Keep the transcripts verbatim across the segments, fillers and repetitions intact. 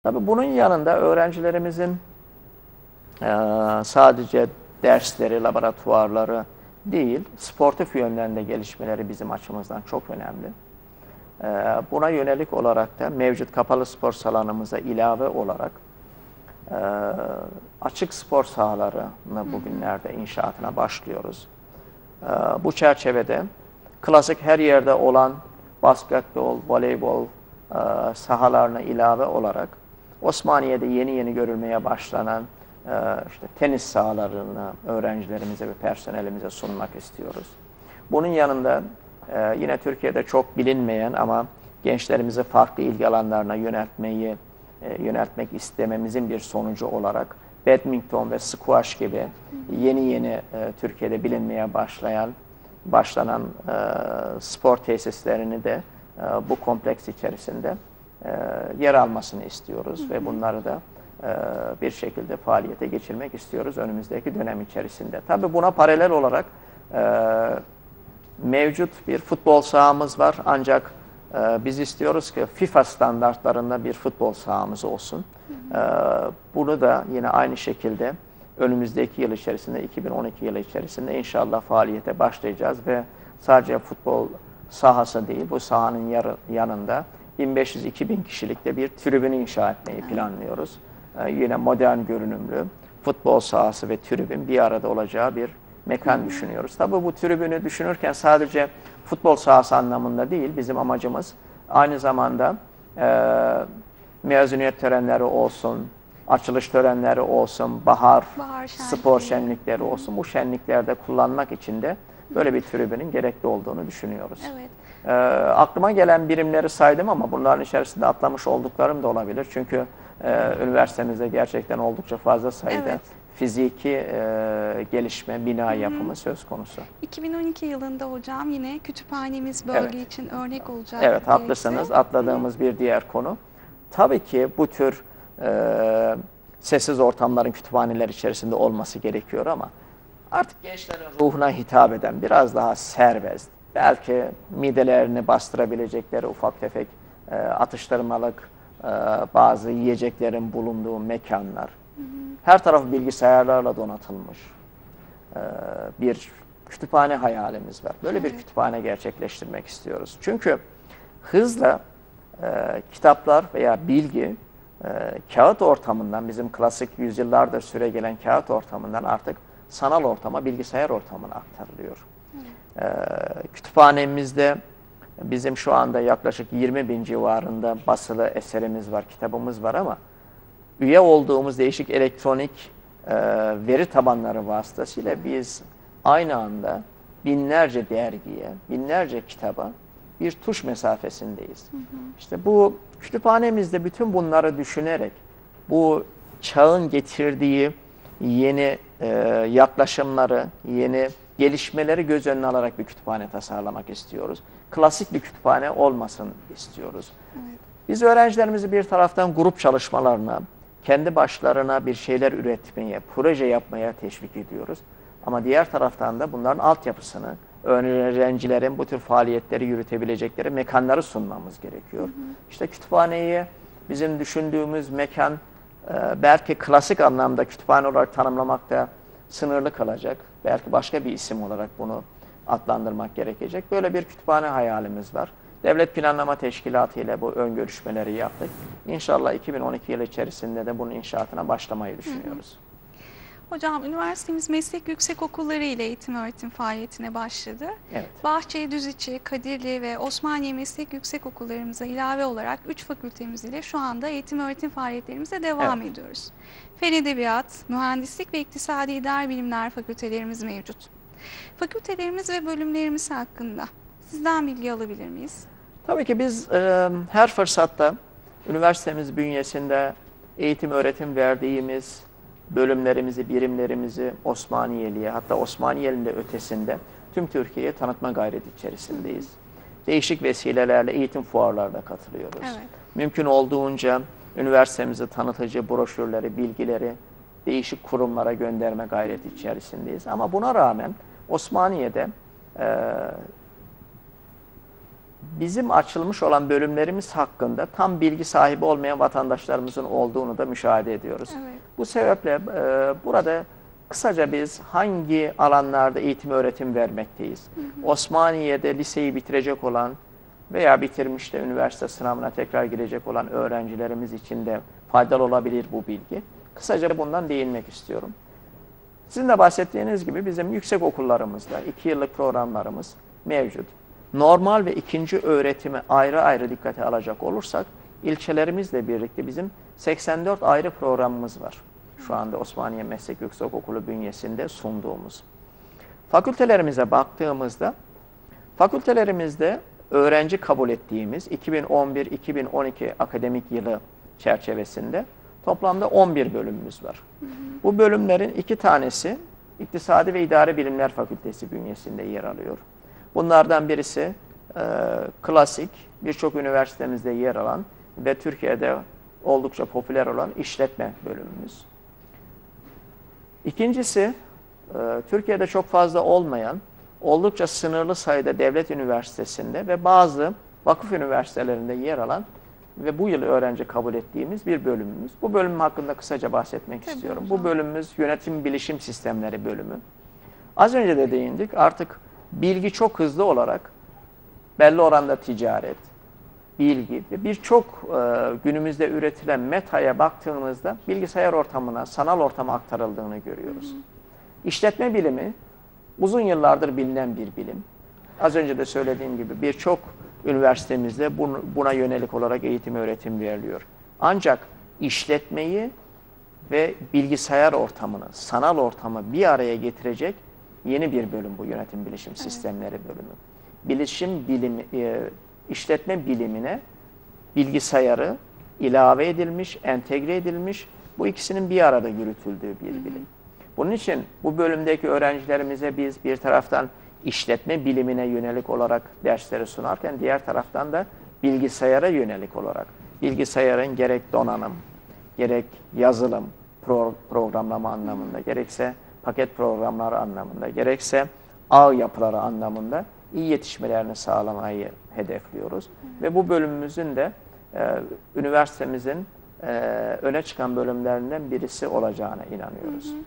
Tabii bunun yanında öğrencilerimizin e, sadece dersleri, laboratuvarları değil, sportif yönlerinde gelişmeleri bizim açımızdan çok önemli. E, buna yönelik olarak da mevcut kapalı spor salonumuza ilave olarak e, açık spor sahalarını bugünlerde inşaatına başlıyoruz. E, bu çerçevede klasik her yerde olan basketbol, voleybol e, sahalarına ilave olarak Osmaniye'de yeni yeni görülmeye başlanan e, işte tenis sahalarını öğrencilerimize ve personelimize sunmak istiyoruz. Bunun yanında e, yine Türkiye'de çok bilinmeyen ama gençlerimizi farklı ilgi alanlarına yöneltmeyi e, yöneltmek istememizin bir sonucu olarak badminton ve squash gibi yeni yeni e, Türkiye'de bilinmeye başlayan başlanan e, spor tesislerini de e, bu kompleks içerisinde e, yer almasını istiyoruz hı hı. ve bunları da e, bir şekilde faaliyete geçirmek istiyoruz önümüzdeki dönem içerisinde. Tabii buna paralel olarak e, mevcut bir futbol sahamız var ancak e, biz istiyoruz ki FIFA standartlarında bir futbol sahamız olsun. Hı hı. E, bunu da yine aynı şekilde önümüzdeki yıl içerisinde, iki bin on iki yılı içerisinde inşallah faaliyete başlayacağız ve sadece futbol sahası değil, bu sahanın yanında bin beş yüz iki bin kişilikte bir tribün inşa etmeyi planlıyoruz. Ee, yine modern görünümlü futbol sahası ve tribün bir arada olacağı bir mekan hmm. düşünüyoruz. Tabii bu tribünü düşünürken sadece futbol sahası anlamında değil, bizim amacımız aynı zamanda e, mezuniyet törenleri olsun, açılış törenleri olsun, bahar, bahar spor şenlikleri olsun. Bu şenliklerde kullanmak için de böyle bir tribünün gerekli olduğunu düşünüyoruz. Evet. Ee, aklıma gelen birimleri saydım ama bunların içerisinde atlamış olduklarım da olabilir. Çünkü e, üniversitemizde gerçekten oldukça fazla sayıda evet. fiziki e, gelişme, bina yapımı Hı -hı. söz konusu. iki bin on iki yılında hocam yine kütüphanemiz bölge evet. için örnek olacak. Evet, haklısınız. Atladığımız Hı -hı. bir diğer konu. Tabii ki bu tür e, sessiz ortamların kütüphaneler içerisinde olması gerekiyor ama artık gençlerin ruhuna hitap eden biraz daha serbest, belki midelerini bastırabilecekleri ufak tefek e, atıştırmalık e, bazı yiyeceklerin bulunduğu mekanlar. Hı hı. Her tarafı bilgisayarlarla donatılmış e, bir kütüphane hayalimiz var. Böyle evet. bir kütüphane gerçekleştirmek istiyoruz. Çünkü hızla e, kitaplar veya bilgi e, kağıt ortamından, bizim klasik yüzyıllardır süre gelen kağıt ortamından artık sanal ortama, bilgisayar ortamına aktarılıyor. Ee, kütüphanemizde bizim şu anda yaklaşık yirmi bin civarında basılı eserimiz var, kitabımız var ama üye olduğumuz değişik elektronik e, veri tabanları vasıtasıyla biz aynı anda binlerce dergiye, binlerce kitaba bir tuş mesafesindeyiz. Hı hı. İşte bu kütüphanemizde bütün bunları düşünerek bu çağın getirdiği yeni e, yaklaşımları, yeni gelişmeleri göz önüne alarak bir kütüphane tasarlamak istiyoruz. Klasik bir kütüphane olmasın istiyoruz. Evet. Biz öğrencilerimizi bir taraftan grup çalışmalarına, kendi başlarına bir şeyler üretmeye, proje yapmaya teşvik ediyoruz. Ama diğer taraftan da bunların altyapısını, öğrencilerin bu tür faaliyetleri yürütebilecekleri mekanları sunmamız gerekiyor. Hı hı. İşte kütüphaneyi bizim düşündüğümüz mekan belki klasik anlamda kütüphane olarak tanımlamakta sınırlı kalacak. Belki başka bir isim olarak bunu adlandırmak gerekecek. Böyle bir kütüphane hayalimiz var. Devlet Planlama Teşkilatı ile bu ön görüşmeleri yaptık. İnşallah iki bin on iki yılı içerisinde de bunun inşaatına başlamayı düşünüyoruz. Hı hı. Hocam, üniversitemiz meslek yüksekokulları ile eğitim öğretim faaliyetine başladı. Evet. Bahçe, Düziçi, Kadirli ve Osmaniye meslek yüksekokullarımıza ilave olarak üç fakültemiz ile şu anda eğitim öğretim faaliyetlerimize devam evet. ediyoruz. Fen Edebiyat, Mühendislik ve İktisadi İdari Bilimler fakültelerimiz mevcut. Fakültelerimiz ve bölümlerimiz hakkında sizden bilgi alabilir miyiz? Tabii ki biz e, her fırsatta üniversitemiz bünyesinde eğitim öğretim verdiğimiz bölümlerimizi, birimlerimizi Osmaniyeli'ye, hatta Osmaniyeli'nin de ötesinde tüm Türkiye'ye tanıtma gayreti içerisindeyiz. Değişik vesilelerle eğitim fuarlarına katılıyoruz. Evet. Mümkün olduğunca üniversitemizi tanıtıcı broşürleri, bilgileri değişik kurumlara gönderme gayreti içerisindeyiz. Ama buna rağmen Osmaniye'de e, bizim açılmış olan bölümlerimiz hakkında tam bilgi sahibi olmayan vatandaşlarımızın olduğunu da müşahede ediyoruz. Evet. Bu sebeple e, burada kısaca biz hangi alanlarda eğitim öğretim vermekteyiz? Hı hı. Osmaniye'de liseyi bitirecek olan veya bitirmiş de üniversite sınavına tekrar girecek olan öğrencilerimiz için de faydalı olabilir bu bilgi. Kısaca bundan değinmek istiyorum. Sizin de bahsettiğiniz gibi bizim yüksek okullarımızda iki yıllık programlarımız mevcut. Normal ve ikinci öğretimi ayrı ayrı dikkate alacak olursak, ilçelerimizle birlikte bizim seksen dört ayrı programımız var. Şu anda Osmaniye Meslek Yüksekokulu bünyesinde sunduğumuz. Fakültelerimize baktığımızda, fakültelerimizde öğrenci kabul ettiğimiz iki bin on bir iki bin on iki akademik yılı çerçevesinde toplamda on bir bölümümüz var. Hı hı. Bu bölümlerin iki tanesi İktisadi ve İdari Bilimler Fakültesi bünyesinde yer alıyor. Bunlardan birisi e, klasik, birçok üniversitemizde yer alan ve Türkiye'de oldukça popüler olan işletme bölümümüz. İkincisi, e, Türkiye'de çok fazla olmayan, oldukça sınırlı sayıda devlet üniversitesinde ve bazı vakıf üniversitelerinde yer alan ve bu yıl öğrenci kabul ettiğimiz bir bölümümüz. Bu bölüm hakkında kısaca bahsetmek Tabii istiyorum. Hocam. Bu bölümümüz Yönetim Bilişim Sistemleri bölümü. Az önce de değindik, artık bilgi çok hızlı olarak belli oranda ticaret, bilgi ve birçok e, günümüzde üretilen metaya baktığımızda bilgisayar ortamına, sanal ortama aktarıldığını görüyoruz. Hı hı. İşletme bilimi uzun yıllardır bilinen bir bilim. Az önce de söylediğim gibi birçok üniversitemizde buna yönelik olarak eğitim öğretim veriliyor. Ancak işletmeyi ve bilgisayar ortamını, sanal ortamı bir araya getirecek yeni bir bölüm bu yönetim bilişim sistemleri bölümü. Bilişim bilimi, işletme bilimine bilgisayarı ilave edilmiş, entegre edilmiş, bu ikisinin bir arada yürütüldüğü bir bilim. Bunun için bu bölümdeki öğrencilerimize biz bir taraftan işletme bilimine yönelik olarak dersleri sunarken diğer taraftan da bilgisayara yönelik olarak bilgisayarın gerek donanım, gerek yazılım, pro programlama anlamında, gerekse paket programları anlamında, gerekse ağ yapıları anlamında iyi yetişmelerini sağlamayı hedefliyoruz. Hı. Ve bu bölümümüzün de e, üniversitemizin e, öne çıkan bölümlerinden birisi olacağına inanıyoruz. Hı hı.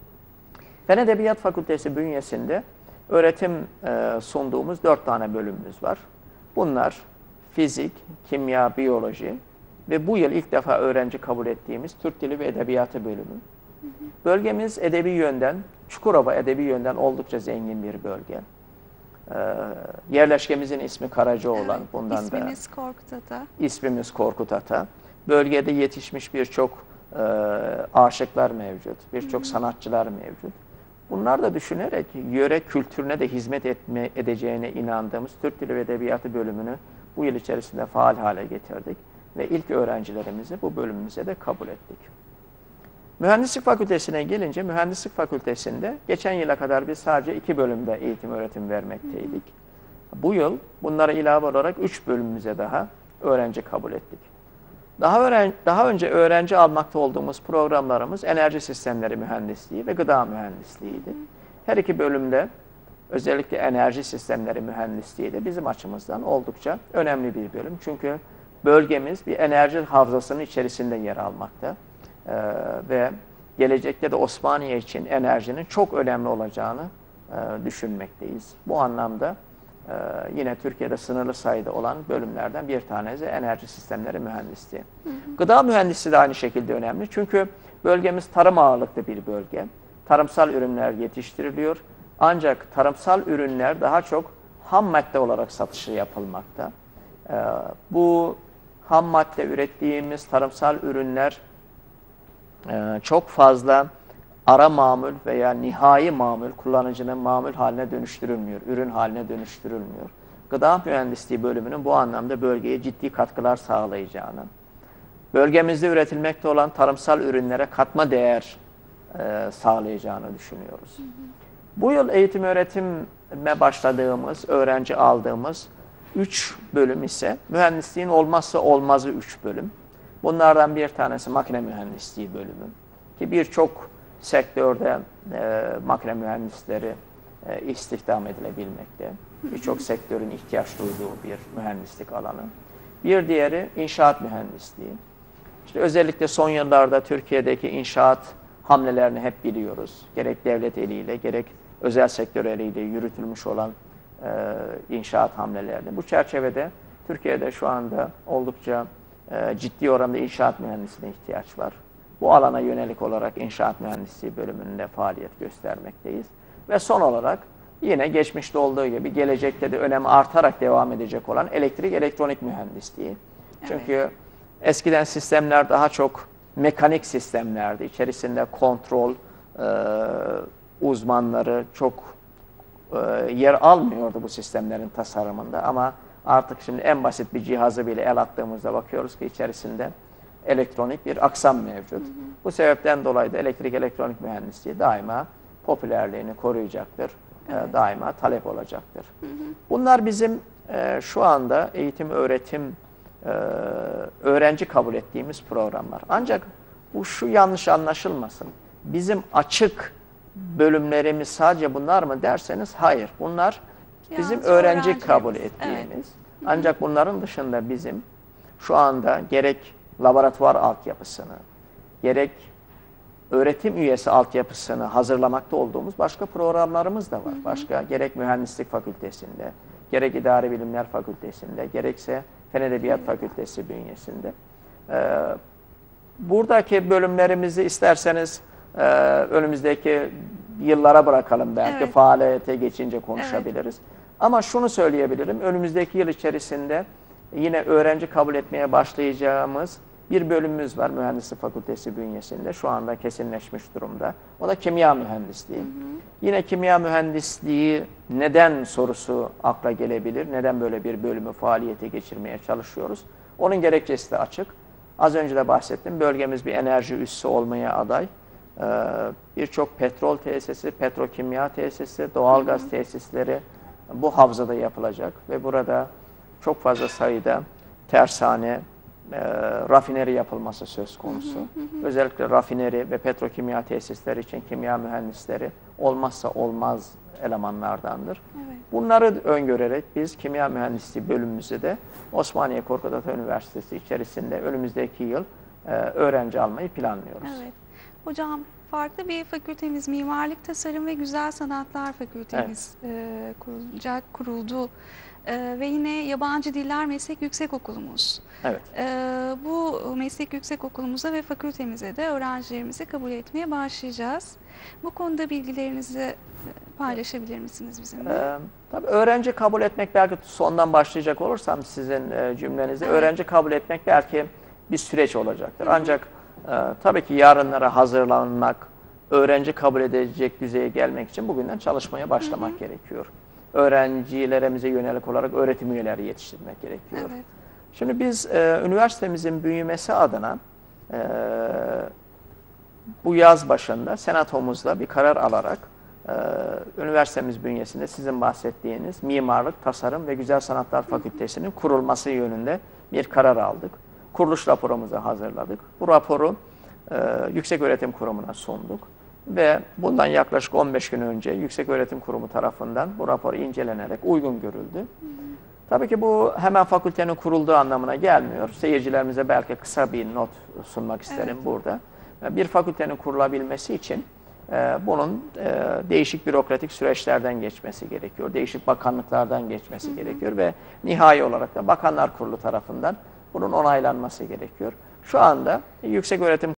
Fen Edebiyat Fakültesi bünyesinde öğretim e, sunduğumuz dört tane bölümümüz var. Bunlar fizik, kimya, biyoloji ve bu yıl ilk defa öğrenci kabul ettiğimiz Türk Dili ve Edebiyatı bölümü. Hı hı. Bölgemiz edebi yönden, Çukurova edebi yönden oldukça zengin bir bölge. Ee, yerleşkemizin ismi Karacaoğlan. Evet, bundan ismimiz da, Korkut Ata. İsmimiz Korkut Ata. Bölgede yetişmiş birçok e, aşıklar mevcut, birçok sanatçılar mevcut. Bunlar da düşünerek yöre kültürüne de hizmet etme, edeceğine inandığımız Türk Dili ve Edebiyatı bölümünü bu yıl içerisinde faal hale getirdik ve ilk öğrencilerimizi bu bölümümüze de kabul ettik. Mühendislik Fakültesine gelince, Mühendislik Fakültesinde geçen yıla kadar biz sadece iki bölümde eğitim öğretim vermekteydik. Bu yıl bunlara ilave olarak üç bölümümüze daha öğrenci kabul ettik. Daha, öğren daha önce öğrenci almakta olduğumuz programlarımız enerji sistemleri mühendisliği ve gıda mühendisliğiydi. Her iki bölümde özellikle enerji sistemleri mühendisliği de bizim açımızdan oldukça önemli bir bölüm. Çünkü bölgemiz bir enerji havzasının içerisinde yer almakta. Ee, ve gelecekte de Osmaniye için enerjinin çok önemli olacağını e, düşünmekteyiz. Bu anlamda e, yine Türkiye'de sınırlı sayıda olan bölümlerden bir tanesi enerji sistemleri mühendisliği. Hı hı. Gıda mühendisliği de aynı şekilde önemli. Çünkü bölgemiz tarım ağırlıklı bir bölge. Tarımsal ürünler yetiştiriliyor. Ancak tarımsal ürünler daha çok ham madde olarak satışı yapılmakta. E, bu ham madde ürettiğimiz tarımsal ürünler Ee, çok fazla ara mamul veya nihai mamul, kullanıcının mamul haline dönüştürülmüyor, ürün haline dönüştürülmüyor. Gıda mühendisliği bölümünün bu anlamda bölgeye ciddi katkılar sağlayacağını, bölgemizde üretilmekte olan tarımsal ürünlere katma değer e, sağlayacağını düşünüyoruz. Hı hı. Bu yıl eğitim öğretime başladığımız, öğrenci aldığımız üç bölüm ise mühendisliğin olmazsa olmazı üç bölüm. Bunlardan bir tanesi makine mühendisliği bölümü ki birçok sektörde e, makine mühendisleri e, istihdam edilebilmekte. Birçok sektörün ihtiyaç duyduğu bir mühendislik alanı. Bir diğeri inşaat mühendisliği. İşte özellikle son yıllarda Türkiye'deki inşaat hamlelerini hep biliyoruz. Gerek devlet eliyle, gerek özel sektör eliyle yürütülmüş olan e, inşaat hamlelerini. Bu çerçevede Türkiye'de şu anda oldukça e, ciddi oranda inşaat mühendisliğine ihtiyaç var. Bu alana yönelik olarak inşaat mühendisliği bölümünde faaliyet göstermekteyiz. Ve son olarak yine geçmişte olduğu gibi gelecekte de önemi artarak devam edecek olan elektrik elektronik mühendisliği. Çünkü evet. eskiden sistemler daha çok mekanik sistemlerdi. İçerisinde kontrol e, uzmanları çok e, yer almıyordu bu sistemlerin tasarımında. Ama artık şimdi en basit bir cihazı bile el attığımızda bakıyoruz ki içerisinde elektronik bir aksam mevcut. Hı hı. Bu sebepten dolayı da elektrik elektronik mühendisliği daima popülerliğini koruyacaktır. Evet. Daima talep olacaktır. Hı hı. Bunlar bizim e, şu anda eğitim, öğretim, e, öğrenci kabul ettiğimiz programlar. Ancak bu şu yanlış anlaşılmasın. Bizim açık bölümlerimiz sadece bunlar mı derseniz hayır. Bunlar bizim Yalnız öğrenci kabul ettiğimiz. Evet. Ancak bunların dışında bizim şu anda gerek laboratuvar altyapısını, gerek öğretim üyesi altyapısını hazırlamakta olduğumuz başka programlarımız da var. Hı hı. Başka gerek mühendislik fakültesinde, gerek idari bilimler fakültesinde, gerekse fen edebiyat fakültesi bünyesinde. Ee, buradaki bölümlerimizi isterseniz e, önümüzdeki yıllara bırakalım belki, evet. faaliyete geçince konuşabiliriz. Evet. Ama şunu söyleyebilirim, önümüzdeki yıl içerisinde yine öğrenci kabul etmeye başlayacağımız bir bölümümüz var mühendislik fakültesi bünyesinde. Şu anda kesinleşmiş durumda. O da kimya mühendisliği. Hı hı. Yine kimya mühendisliği neden sorusu akla gelebilir. Neden böyle bir bölümü faaliyete geçirmeye çalışıyoruz? Onun gerekçesi de açık. Az önce de bahsettim. Bölgemiz bir enerji üssü olmaya aday. Ee, Birçok petrol tesisi, petrokimya tesisi, doğalgaz hı hı. tesisleri bu havzada yapılacak. Ve burada çok fazla sayıda tersane, E, rafineri yapılması söz konusu. Hı hı hı. Özellikle rafineri ve petrokimya tesisleri için kimya mühendisleri olmazsa olmaz elemanlardandır. Evet. Bunları öngörerek biz kimya mühendisliği bölümümüzü de Osmaniye Korkut Ata Üniversitesi içerisinde önümüzdeki yıl e, öğrenci almayı planlıyoruz. Evet. Hocam farklı bir fakültemiz Mimarlık Tasarım ve Güzel Sanatlar Fakültemiz evet. e, kurulacak, kuruldu. Ee, ve yine Yabancı Diller Meslek Yüksekokulumuz. Evet. Ee, bu meslek yüksekokulumuza ve fakültemize de öğrencilerimizi kabul etmeye başlayacağız. Bu konuda bilgilerinizi paylaşabilir misiniz bizimle? Ee, tabii öğrenci kabul etmek, belki sondan başlayacak olursam sizin e, cümlenizi, evet. öğrenci kabul etmek belki bir süreç olacaktır. Hı hı. Ancak e, tabii ki yarınlara hazırlanmak, öğrenci kabul edecek düzeye gelmek için bugünden çalışmaya başlamak hı hı. gerekiyor. Öğrencilerimize yönelik olarak öğretim üyeleri yetiştirmek gerekiyor. Evet. Şimdi biz e, üniversitemizin büyümesi adına e, bu yaz başında senatomuzda bir karar alarak e, üniversitemiz bünyesinde sizin bahsettiğiniz Mimarlık, Tasarım ve Güzel Sanatlar Fakültesi'nin kurulması yönünde bir karar aldık. Kuruluş raporumuzu hazırladık. Bu raporu e, Yükseköğretim Kurumu'na sunduk. Ve bundan yaklaşık on beş gün önce Yükseköğretim Kurumu tarafından bu rapor incelenerek uygun görüldü. Hı hı. Tabii ki bu hemen fakültenin kurulduğu anlamına gelmiyor. Seyircilerimize belki kısa bir not sunmak isterim evet. burada. Bir fakültenin kurulabilmesi için e, bunun e, değişik bürokratik süreçlerden geçmesi gerekiyor. Değişik bakanlıklardan geçmesi hı hı. gerekiyor ve nihai olarak da Bakanlar Kurulu tarafından bunun onaylanması gerekiyor. Şu anda Yükseköğretim